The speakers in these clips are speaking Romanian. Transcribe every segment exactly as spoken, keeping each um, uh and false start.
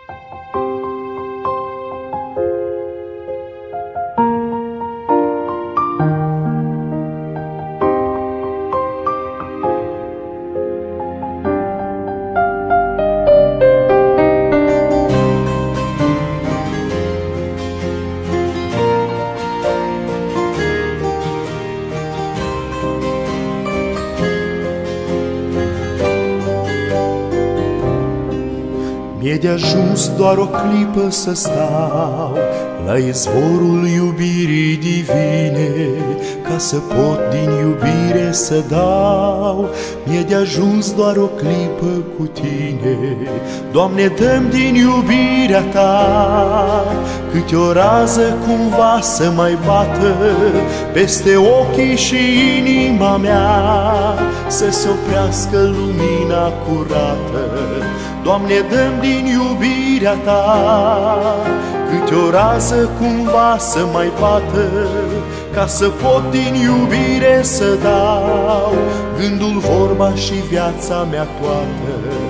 Mi-e de ajuns doar o clipă să stau la izvorul iubirii divine, ca să pot din iubire să dau. Mi-e de ajuns doar o clipă cu tine, Doamne, dă-mi din iubirea Ta, câte o rază cumva să mai bată peste ochii și inima mea, să se oprească lumina curată. Doamne, dă-mi din iubirea Ta, câte o rază cumva să mai bată, ca să pot din iubire să dau gândul, vorba și viața mea toată.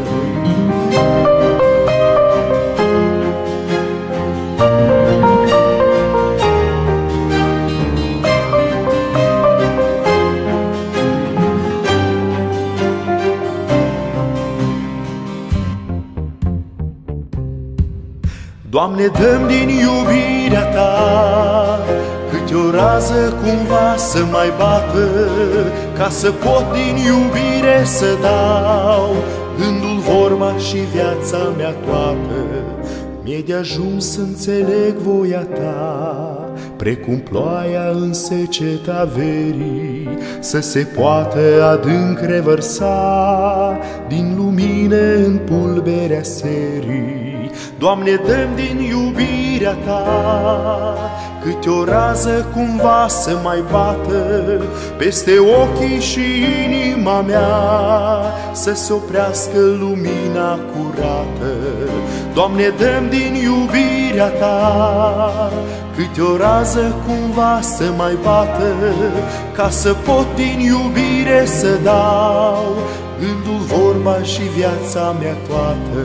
Doamne, dă-mi din iubirea Ta, câte o rază cumva să mai bată, ca să pot din iubire să dau gândul, vorba și viața mea toată. Mi-e de ajuns să înțeleg voia Ta, precum ploaia în seceta verii, să se poată adânc revărsa din lumine în pulberea serii. Doamne, dă-mi din iubirea Ta, câte o rază cumva să mai bată peste ochii și inima mea, să se oprească lumina curată. Doamne, dă-mi din iubirea Ta, câte o rază cumva să mai bată, ca să pot din iubire să dau gândul, vorba și viața mea toată.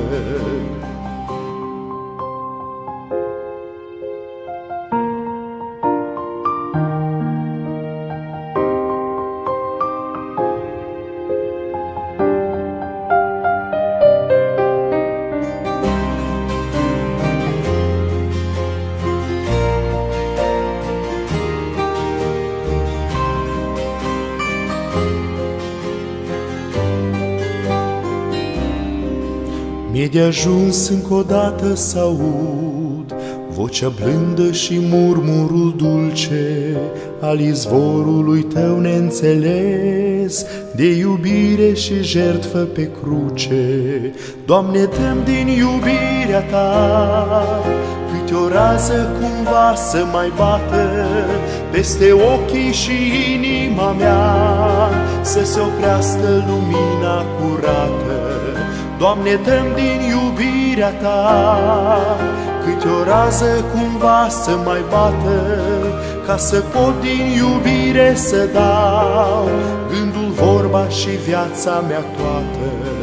Mi-e de ajuns încă o dată să aud vocea blândă și murmurul dulce al izvorului Tău neînțeles, de iubire și jertfă pe cruce. Doamne, dă-mi din iubirea Ta, câte o rază cumva să mai bată peste ochii și inima mea, să se oprească lumina curată. Doamne, dă-mi din iubirea Ta, câte o rază cumva să mai bată, ca să pot din iubire să dau gândul, vorba și viața mea toată.